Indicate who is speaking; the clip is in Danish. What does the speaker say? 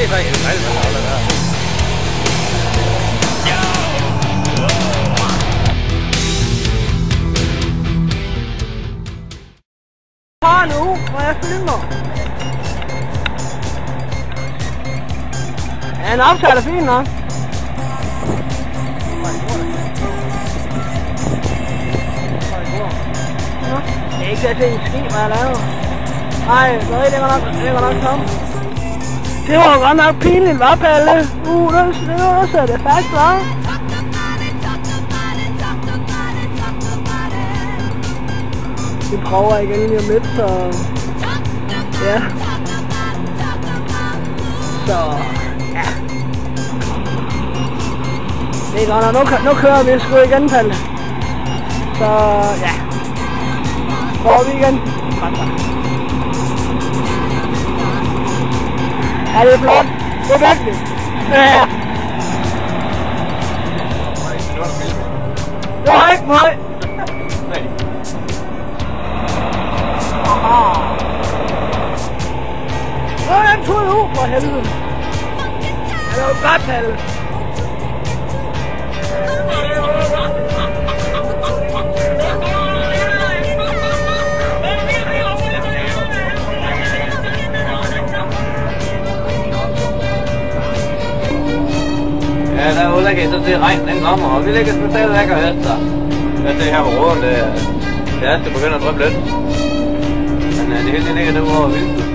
Speaker 1: er faktisk dejligt, at holde der.
Speaker 2: Har nu, hvor jeg filmer. Ja, en optag er fint nok. Det er ikke til at se en ski, hvad jeg laver. Ej, det var nok tom. Det var godt nok pinligt, hva' Palle? Nu sætter det fast, hva'? Vi prøver igen lige om lidt, så... Ja. Så... Ja. Det er godt nok. Nu kører vi sgu igen, Palle. Så... Ja. Prøver vi igen. Ja, det er flot. Det er virkelig. Ja. Det var ikke mig. Nå, den tog jeg ud for helvede. Det var jo godt, Palle.
Speaker 1: Ja, der er udlægget, så det regn, den kommer, og vi ligger sgu stadigvæk og efter. Jeg ser her på råden, det er begynder at drømme lidt. Men det hele ligger nu over vinduet.